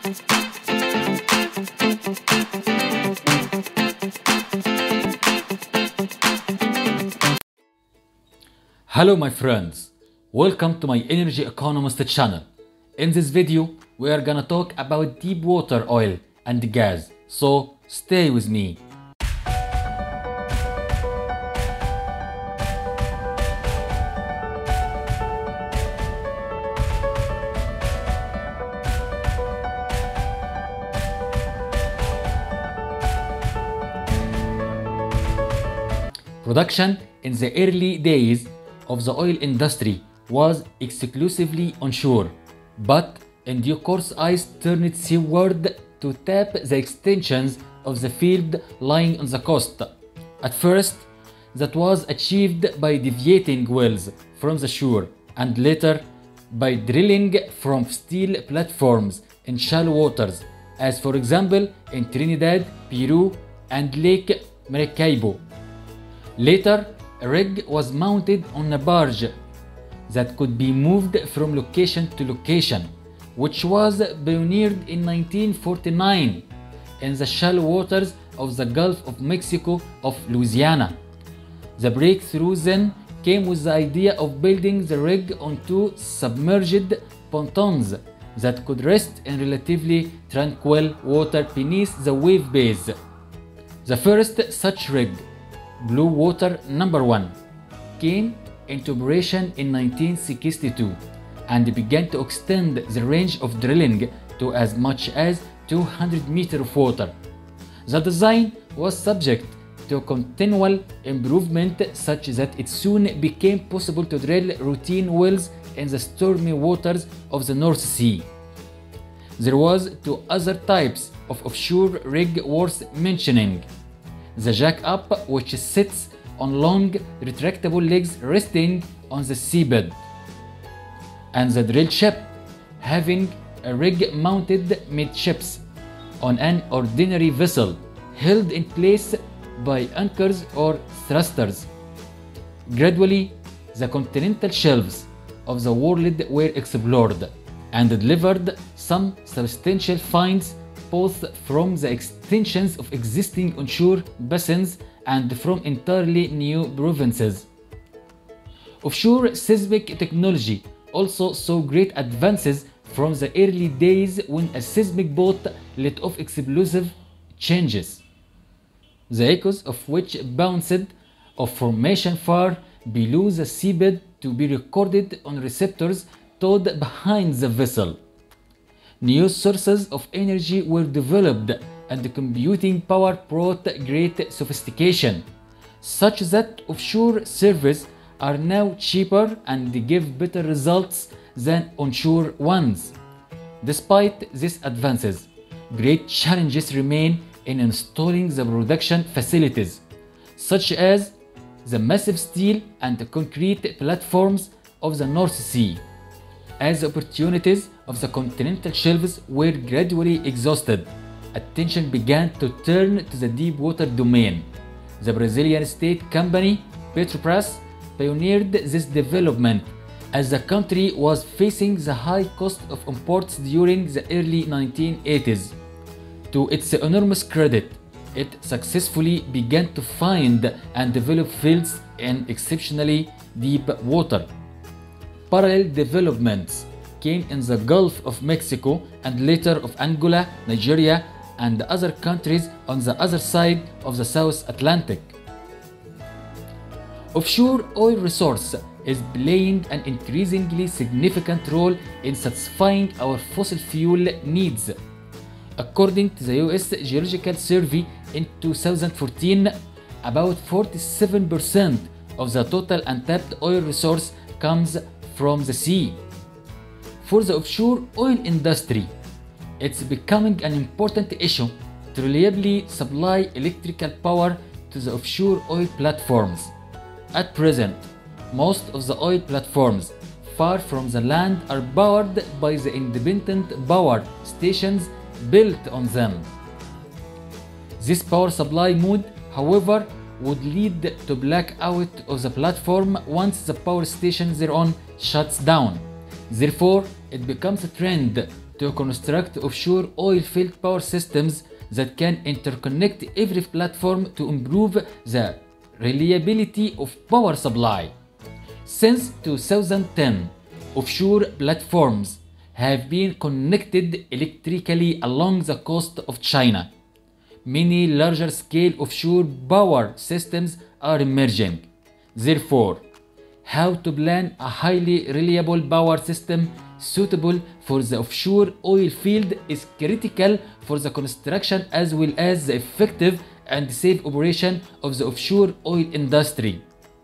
Hello my friends, welcome to my Energy Economist channel. In this video, we are gonna talk about deepwater oil and gas, so stay with me. Production in the early days of the oil industry was exclusively onshore, but in due course ice turned seaward to tap the extensions of the field lying on the coast. At first, that was achieved by deviating wells from the shore, and later by drilling from steel platforms in shallow waters, as for example in Trinidad, Peru and Lake Maracaibo. Later, a rig was mounted on a barge that could be moved from location to location, which was pioneered in 1949 in the shallow waters of the Gulf of Mexico of Louisiana. The breakthrough then came with the idea of building the rig onto submerged pontoons that could rest in relatively tranquil water beneath the wave base. The first such rig, Water No.1, came into operation in 1962 and began to extend the range of drilling to as much as 200 meters of water. The design was subject to continual improvement such that it soon became possible to drill routine wells in the stormy waters of the North Sea. There was two other types of offshore rig worth mentioning: the jack-up, which sits on long retractable legs resting on the seabed, and the drill ship, having a rig mounted midships on an ordinary vessel held in place by anchors or thrusters. Gradually, the continental shelves of the world were explored and delivered some substantial finds, both from the extensions of existing onshore basins and from entirely new provinces. Offshore seismic technology also saw great advances from the early days when a seismic boat let off explosive changes, the echoes of which bounced off formation far below the seabed to be recorded on receptors towed behind the vessel. New sources of energy were developed and computing power brought great sophistication, such that offshore surveys are now cheaper and give better results than onshore ones. Despite these advances, great challenges remain in installing the production facilities, such as the massive steel and concrete platforms of the North Sea. As the opportunities of the continental shelves were gradually exhausted, attention began to turn to the deepwater domain. The Brazilian state company Petrobras pioneered this development, as the country was facing the high cost of imports during the early 1980s. To its enormous credit, it successfully began to find and develop fields in exceptionally deep water. Parallel developments came in the Gulf of Mexico and later of Angola, Nigeria, and other countries on the other side of the South Atlantic. Offshore oil resource is playing an increasingly significant role in satisfying our fossil fuel needs. According to the US Geological Survey in 2014, about 47% of the total untapped oil resource comes from the sea. For the offshore oil industry, it's becoming an important issue to reliably supply electrical power to the offshore oil platforms. At present, most of the oil platforms far from the land are powered by the independent power stations built on them. This power supply mode, however, would lead to blackout of the platform once the power station thereon shuts down. Therefore, it becomes a trend to construct offshore oil field power systems that can interconnect every platform to improve the reliability of power supply. Since 2010, offshore platforms have been connected electrically along the coast of China. Many larger-scale offshore power systems are emerging. Therefore, how to plan a highly reliable power system suitable for the offshore oil field is critical for the construction as well as the effective and safe operation of the offshore oil industry.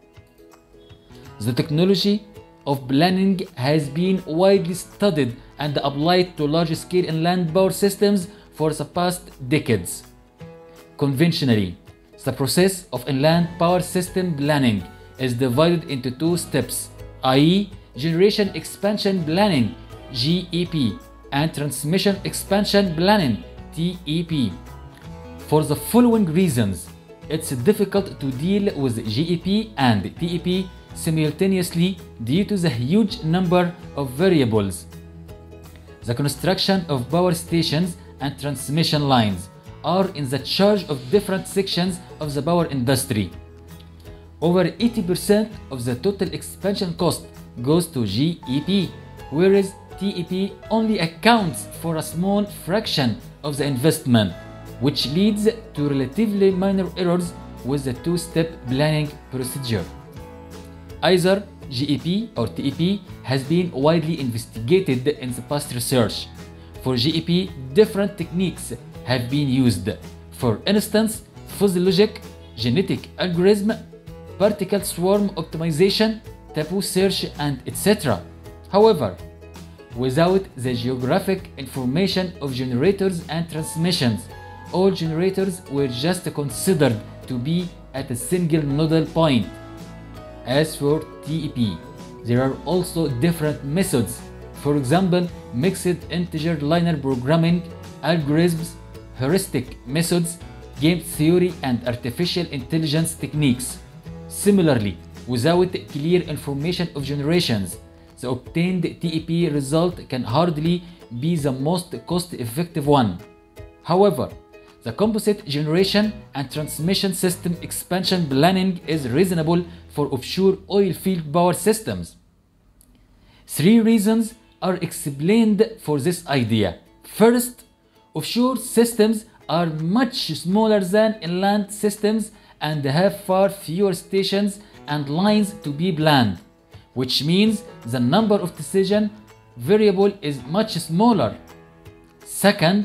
The technology of planning has been widely studied and applied to large-scale inland power systems for the past decades. Conventionally, the process of inland power system planning is divided into two steps, i.e., generation expansion planning (GEP) and transmission expansion planning (TEP). For the following reasons, it's difficult to deal with GEP and TEP simultaneously due to the huge number of variables. The construction of power stations and transmission lines are in the charge of different sections of the power industry. Over 80% of the total expansion cost goes to GEP, whereas TEP only accounts for a small fraction of the investment, which leads to relatively minor errors with the two-step planning procedure. Either GEP or TEP has been widely investigated in the past research. For GEP, different techniques have been used. For instance, fuzzy logic, genetic algorithm, particle swarm optimization, taboo search, and etc. However, without the geographic information of generators and transmissions, all generators were just considered to be at a single nodal point. As for TEP, there are also different methods. For example, mixed integer linear programming, algorithms, heuristic methods, game theory, and artificial intelligence techniques. Similarly, without clear information of generations, the obtained TEP result can hardly be the most cost-effective one. However, the composite generation and transmission system expansion planning is reasonable for offshore oil field power systems. Three reasons are explained for this idea. First, offshore systems are much smaller than inland systems and have far fewer stations and lines to be planned, which means the number of decision variable is much smaller. Second,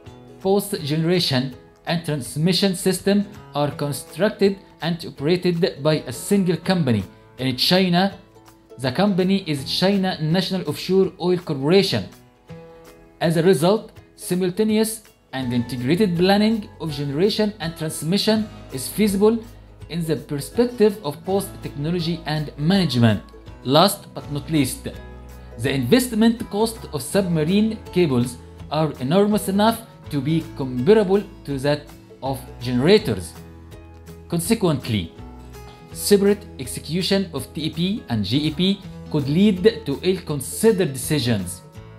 both generation and transmission system are constructed and operated by a single company. In China, the company is China National Offshore Oil Corporation. As a result, simultaneous and integrated planning of generation and transmission is feasible in the perspective of both technology and management. Last but not least, the investment cost of submarine cables are enormous enough to be comparable to that of generators. Consequently, separate execution of TEP and GEP could lead to ill-considered decisions.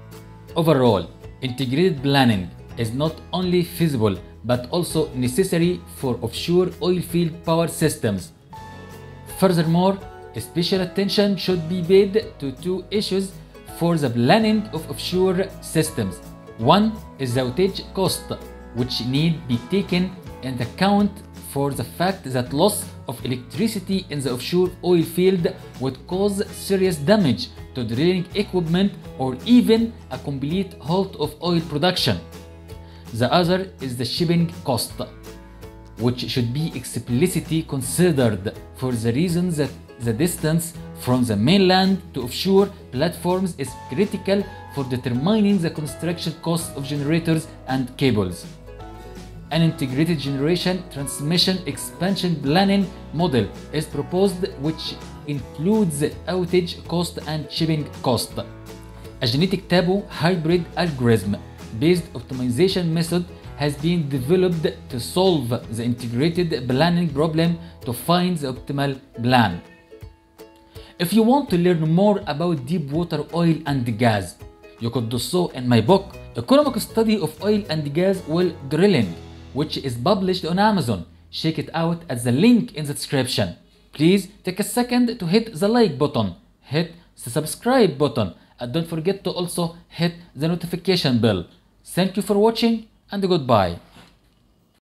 Overall, integrated planning is not only feasible but also necessary for offshore oil field power systems. Furthermore, special attention should be paid to two issues for the planning of offshore systems. One is the outage cost, which need be taken into account for the fact that loss of electricity in the offshore oil field would cause serious damage to drilling equipment or even a complete halt of oil production. The other is the shipping cost, which should be explicitly considered for the reason that the distance from the mainland to offshore platforms is critical for determining the construction cost of generators and cables. An integrated generation transmission expansion planning model is proposed, which includes outage cost and shipping cost. A genetic taboo hybrid algorithm based optimization method has been developed to solve the integrated planning problem to find the optimal plan. If you want to learn more about deepwater oil and gas, you could do so in my book, Economic Study of Oil and Gas Well Drilling, which is published on Amazon. Check it out at the link in the description. Please take a second to hit the like button, hit the subscribe button, and don't forget to also hit the notification bell. Thank you for watching and goodbye.